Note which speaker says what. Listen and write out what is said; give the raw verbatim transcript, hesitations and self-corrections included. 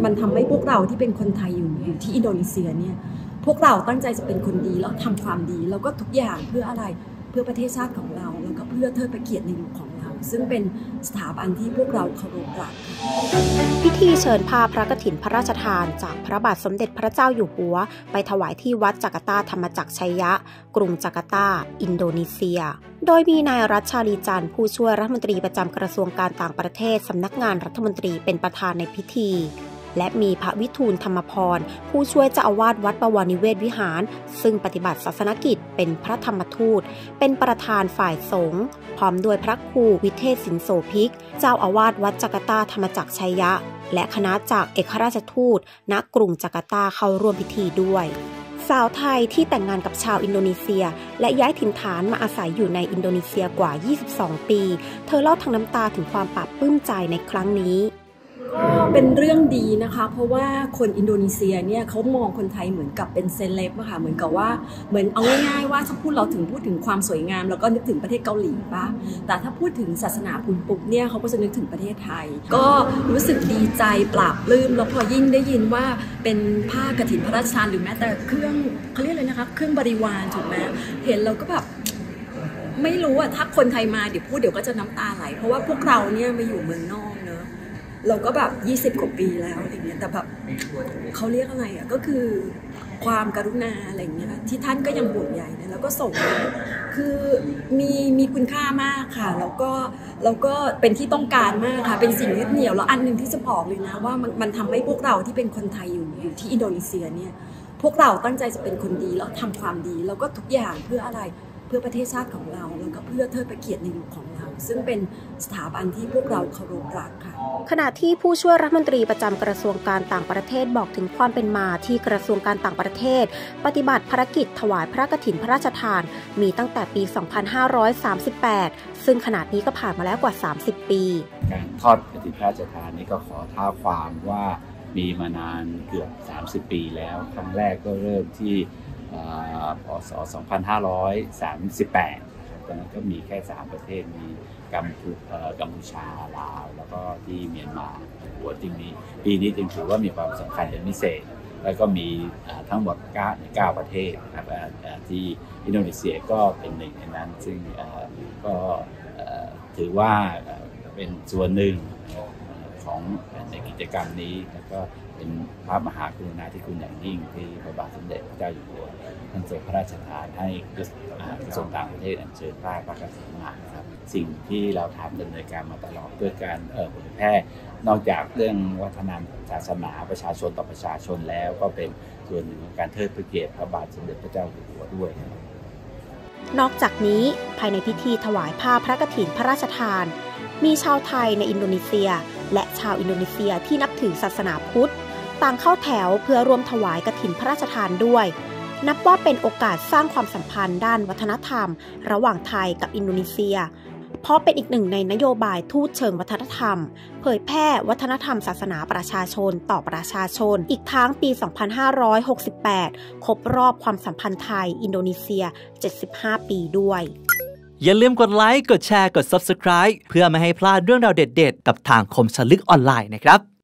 Speaker 1: มันทำให้พวกเราที่เป็นคนไทยอยู่อยู่ที่อินโดนีเซียเนี่ยพวกเราตั้งใจจะเป็นคนดีแล้วทำความดีแล้วก็ทุกอย่างเพื่ออะไรเพื่อประเทศชาติของเราแล้วก็เพื่อเทิดพระเกียรติในหลวงของเราซึ่งเป็นสถาบันที่พวกเราเคารพรัก
Speaker 2: พิธีเชิญผ้าพระกฐินพระราชทานจากพระบาทสมเด็จพระเจ้าอยู่หัวไปถวายที่วัดจาการ์ตาธรรมจักรชัยยะกรุงจาการ์ตาอินโดนีเซียโดยมีนายรัชชาลีจันทร์ผู้ช่วยรัฐมนตรีประจำกระทรวงการต่างประเทศสำนักงานรัฐมนตรีเป็นประธานในพิธีและมีพระวิทูลธรรมพรผู้ช่วยเจ้าอาวาสวัดบวรนิเวศวิหารซึ่งปฏิบัติศาสนกิจเป็นพระธรรมทูตเป็นประธานฝ่ายสงฆ์พร้อมด้วยพระครูวิเทศสินโสภิกษ์เจ้าอาวาสวัดจาการ์ตาธรรมจักรชัยยะและคณะจากเอกราชทูตณกรุงจาการ์ตาเข้าร่วมพิธีด้วยสาวไทยที่แต่งงานกับชาวอินโดนีเซียและย้ายถิ่นฐานมาอาศัยอยู่ในอินโดนีเซียกว่ายี่สิบสองปีเธอเล่าทั้งน้ำตาถึงความปลาบปลื้มใจในครั้งนี้
Speaker 1: ก็เป็นเรื่องดีนะคะเพราะว่าคนอินโดนีเซียเนี่ยเขามองคนไทยเหมือนกับเป็นเซเลบอะค่ะเหมือนกับว่าเหมือนเอาง่ายๆว่าถ้าพูดเราถึงพูดถึงความสวยงามแล้วก็นึกถึงประเทศเกาหลีป่ะแต่ถ้าพูดถึงศาสนาพุทธปุ๊บเนี่ยเขาก็จะนึกถึงประเทศไทยก็รู้สึกดีใจปลาบปลื้มแล้วพอยิ่งได้ยินว่าเป็นผ้ากฐินพระราชทานหรือแม้แต่เครื่องเขาเรียกอะไรนะคะเครื่องบริวารถูกไหมเห็นเราก็แบบไม่รู้อะถ้าคนไทยมาเดี๋ยวพูดเดี๋ยวก็จะน้ำตาไหลเพราะว่าพวกเราเนี่ยมาอยู่เมืองนอกเนอะเราก็แบบยี่สิบกว่าปีแล้วอะไรเงี้ยแต่แบบเขาเรียกอะไรอ่ะก็คือความกรุณาอะไรเงี้ยที่ท่านก็ยังห่วงใยนะแล้วก็ส่งคือมีมีคุณค่ามากค่ะแล้วก็แล้วก็เป็นที่ต้องการมากค่ะเป็นสิ่งยึดเหนี่ยวแล้วอันหนึ่งที่จะบอกเลยนะว่ามันมันทำให้พวกเราที่เป็นคนไทยอยู่อยู่ที่อินโดนีเซียเนี่ยพวกเราตั้งใจจะเป็นคนดีแล้วทำความดีแล้วก็ทุกอย่างเพื่ออะไรเพื่อประเทศชาติของเราแล้วก็เพื่อเทิดพระเกียรติในหลวงของเราซึ่งเป็นสถาบันที่พวกเราเคารพรักค่ะ
Speaker 2: ขณะที่ผู้ช่วยรัฐมนตรีประจำกระทรวงการต่างประเทศบอกถึงความเป็นมาที่กระทรวงการต่างประเทศปฏิบัติภารกิจถวายพระกฐินพระราชทานมีตั้งแต่ปี สองพันห้าร้อยสามสิบแปด ซึ่งขณะนี้ก็ผ่านมาแล้วกว่า สามสิบ ปี
Speaker 3: การทอดกฐินพระราชทานนี้ก็ขอท้าความว่ามีมานานเกือบ สามสิบ ปีแล้วครั้งแรกก็เริ่มที่พ.ศ. สองพันห้าร้อยสามสิบแปด ตอนนั้นก็มีแค่สามประเทศมีกัมพูกัมพูชาลาวแล้วก็ที่เมียนมาหัวจริงนี้ปีนี้จึงถือว่ามีความสำคัญเป็นพิเศษแล้วก็มีทั้งหมดเก้าประเทศนะครับที่อินโดนีเซียก็เป็นหนึ่งในนั้นซึ่งก็ถือว่าเป็นส่วนหนึ่งของในกิจกรรมนี้แล้วก็เป็นพระมหากรุณาธิคุณอย่างยิ่งที่พระบาทสมเด็จพระเจ้าอยู่หัวท่านทรงพระราชทานให้กระทรวงต่างประเทศอัญเชิญผ้าพระกฐินมาครับสิ่งที่เราทำดำเนินการมาตลอดเพื่อการเผยแพร่นอกจากเรื่องวัฒนธรรมศาสนาประชาชนต่อประชาชนแล้วก็เป็นส่วนหนึ่งของการเทิดพระเกียรติพระบาทสมเด็จพระเจ้าอยู่หัวด้วย
Speaker 2: นอกจากนี้ภายในพิธีถวายผ้าพระกฐินพระราชทานมีชาวไทยในอินโดนีเซียและชาวอินโดนีเซียที่นับถือศาสนาพุทธต่างเข้าแถวเพื่อร่วมถวายกฐินพระราชทานด้วยนับว่าเป็นโอกาสสร้างความสัมพันธ์ด้านวัฒนธรรมระหว่างไทยกับอินโดนีเซียเพราะเป็นอีกหนึ่งในนโยบายทูตเชิงวัฒนธรรมเผยแพร่วัฒนธรรมศาสนาประชาชนต่อประชาชนอีกทั้งปี สองพันห้าร้อยหกสิบแปด ครบรอบความสัมพันธ์ไทยอินโดนีเซีย เจ็ดสิบห้า ปีด้วย
Speaker 4: อย่าลืมกดไลค์กดแชร์กด ซับสไครบ์ เพื่อไม่ให้พลาดเรื่องราวเด็ดๆกับทางคมสนลึกออนไลน์นะครับ